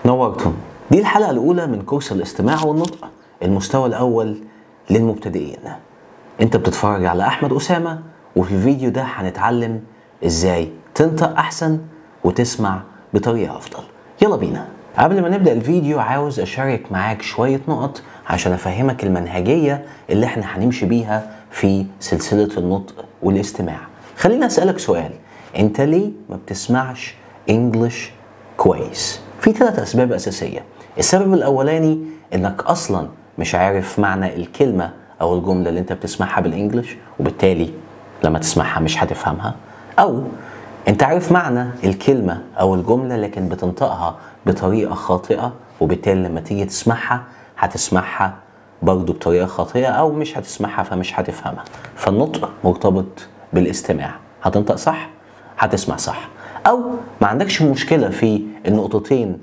نورتم. دي الحلقة الأولى من كورس الاستماع والنطق المستوى الأول للمبتدئين. أنت بتتفرج على أحمد أسامة، وفي الفيديو ده هنتعلم إزاي تنطق أحسن وتسمع بطريقة أفضل. يلا بينا. قبل ما نبدأ الفيديو عاوز أشارك معاك شوية نقط عشان أفهمك المنهجية اللي احنا هنمشي بيها في سلسلة النطق والاستماع. خليني أسألك سؤال، أنت ليه ما بتسمعش إنجليش كويس؟ في 3 أسباب أساسية. السبب الأولاني إنك أصلا مش عارف معنى الكلمة أو الجملة اللي أنت بتسمعها بالإنجليش، وبالتالي لما تسمعها مش هتفهمها. أو أنت عارف معنى الكلمة أو الجملة لكن بتنطقها بطريقة خاطئة، وبالتالي لما تيجي تسمعها هتسمعها برضو بطريقة خاطئة، أو مش هتسمعها فمش هتفهمها. فالنطق مرتبط بالاستماع، هتنطق صح هتسمع صح. أو ما عندكش مشكلة في النقطتين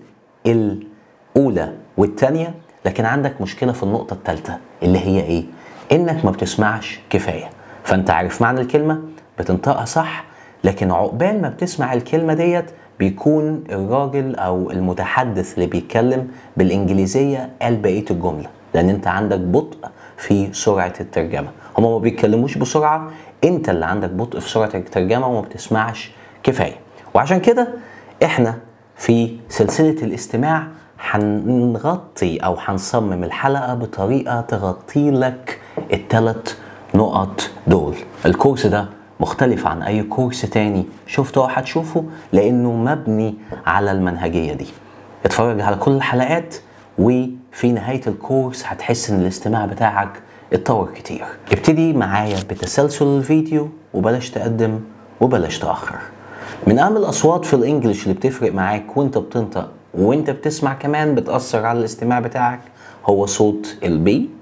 الأولى والتانية، لكن عندك مشكلة في النقطة الثالثة اللي هي إيه؟ إنك ما بتسمعش كفاية. فأنت عارف معنى الكلمة بتنطقها صح، لكن عقبال ما بتسمع الكلمة ديت بيكون الراجل أو المتحدث اللي بيتكلم بالإنجليزية قال بقية الجملة، لأن أنت عندك بطء في سرعة الترجمة. هما ما بيتكلموش بسرعة، أنت اللي عندك بطء في سرعة الترجمة وما بتسمعش كفاية. وعشان كده احنا في سلسلة الاستماع هنغطي او هنصمم الحلقة بطريقة تغطي لك ال3 نقط دول. الكورس ده مختلف عن اي كورس تاني شفته او هتشوفه لانه مبني على المنهجية دي. اتفرج على كل الحلقات، وفي نهاية الكورس هتحس ان الاستماع بتاعك اتطور كتير. ابتدي معايا بتسلسل الفيديو، وبلاش تقدم وبلاش تأخر. من أهم الأصوات في الإنجليش اللي بتفرق معاك وأنت بتنطق وأنت بتسمع كمان بتأثر على الاستماع بتاعك هو صوت البي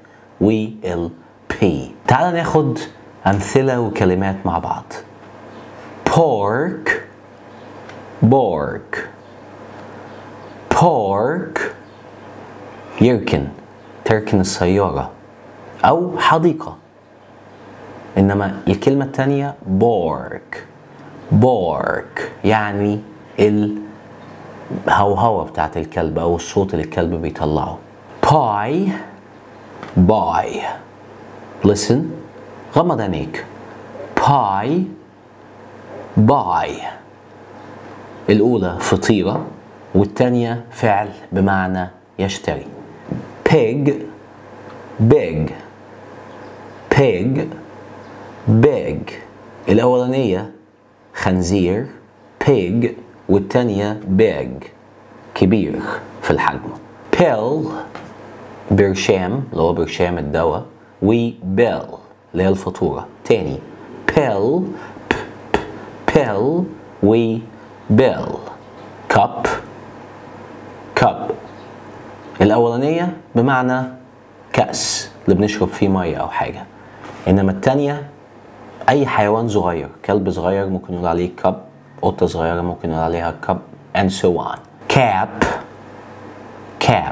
والبي. تعال ناخد أمثلة وكلمات مع بعض. pork bork. pork يركن، تركن السيارة أو حديقة. إنما الكلمة التانية bork. بورك يعني الهوهوة بتاعت الكلب أو الصوت اللي الكلب بيطلعه. باي باي. listen، غمض عينيك. باي باي. الأولى فطيرة والتانية فعل بمعنى يشتري. pig big. pig big. الأولانية خنزير pig، والتانية big كبير في الحجم. pill برشام اللي هو برشام الدواء، و bill اللي هي الفاتورة. تاني pill pill و bill. cup cup. الأولانية بمعنى كأس اللي بنشرب فيه مية أو حاجة، إنما التانية أي حيوان صغير، كلب صغير ممكن نقول عليه كاب، قطة صغيرة ممكن نقول عليها كاب and so on. cap cap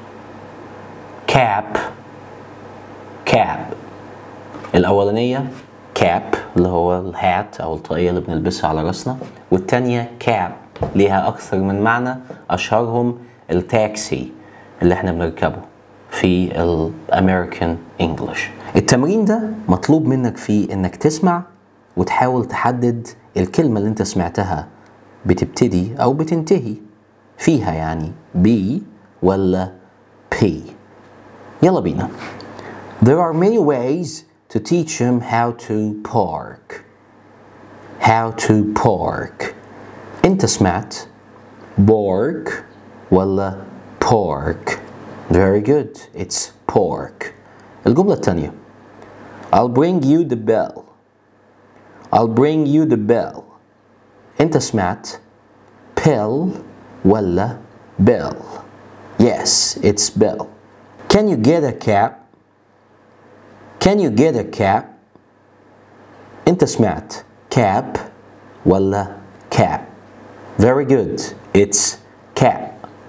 cap cap. الأولانية cap اللي هو الهات أو الطاقية اللي بنلبسها على رأسنا، والتانية cap ليها أكثر من معنى، أشهرهم التاكسي اللي احنا بنركبه في الأمريكان إنجليش. التمرين ده مطلوب منك فيه انك تسمع وتحاول تحدد الكلمة اللي انت سمعتها بتبتدي او بتنتهي فيها، يعني B ولا P. يلا بينا. There are many ways to teach him how to park. How to park. انت سمعت bork ولا pork. Very good. It's pork. الجملة الثانية I'll bring you the bell. I'll bring you the bell. انت سمعت pill ولا bell. Yes, it's bell. Can you get a cab? Can you get a cab? انت سمعت cab ولا cab. Very good, it's cab.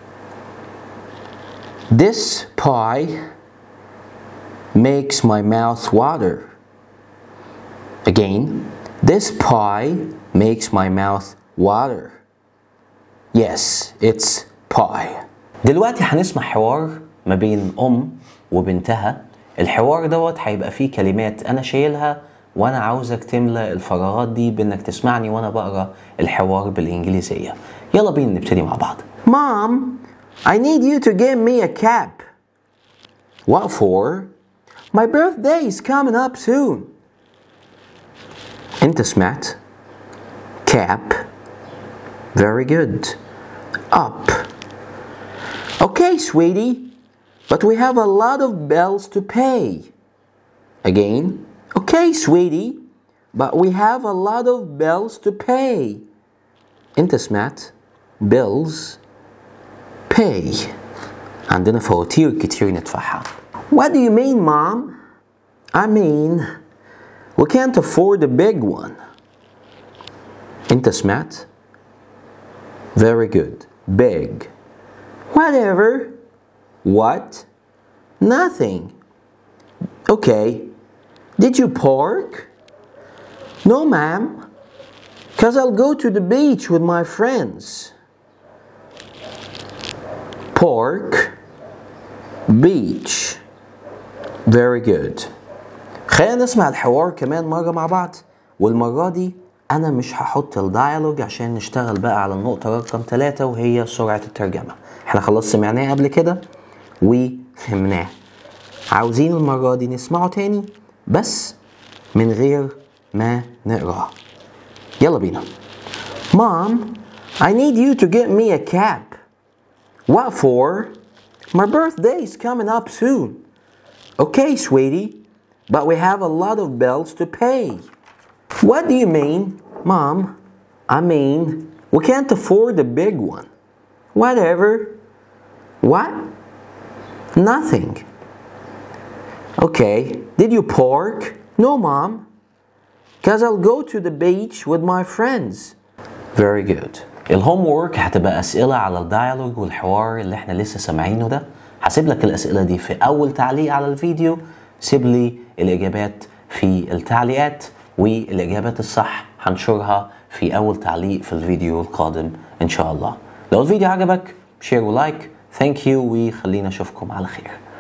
This pie makes my mouth water. Again, this pie makes my mouth water. Yes, it's pie. دلوقتي هنسمع حوار ما بين وبنتها. الحوار دوت هيبقى فيه كلمات انا شايلها، وانا عاوزك تملى الفراغات دي بانك تسمعني وانا بقرا الحوار بالانجليزيه. يلا بينا نبتدي مع بعض. Mom, I need you to give me a cap. What for? My birthday is coming up soon. انت سمعت cap. Very good. Up. Okay, sweetie, but we have a lot of bills to pay. Again. Okay, sweetie, but we have a lot of bills to pay. انت سمعت bills. Pay. عندنا فواتير كتير ندفعها. What do you mean, Mom? I mean, we can't afford a big one. انت سمعت very good. Big. Whatever. What? Nothing. Okay. Did you park? No, ma'am. 'Cause I'll go to the beach with my friends. Park. Beach. Very good. خلينا نسمع الحوار كمان مرة مع بعض، والمرة دي أنا مش هحط الديالوج عشان نشتغل بقى على النقطة رقم 3 وهي سرعة الترجمة. احنا خلاص سمعناه قبل كده وفهمناه. عاوزين المرة دي نسمعه تاني بس من غير ما نقراه. يلا بينا. Mom, I need you to get me a cap. What for? My birthday is coming up soon. Okay, sweetie, but we have a lot of bills to pay. What do you mean, Mom? I mean, we can't afford a big one. Whatever. What? Nothing. Okay, did you park? No, Mom. 'Cause I'll go to the beach with my friends. Very good. الهوم وورك هتبقى أسئلة على الديالوج والحوار اللي احنا لسه سامعينه ده. هسيب لك الأسئلة دي في أول تعليق على الفيديو، سيب لي الإجابات في التعليقات، والإجابات الصح هنشرها في أول تعليق في الفيديو القادم إن شاء الله. لو الفيديو عجبك شير ولايك. ثانك يو، وخلينا أشوفكم على خير.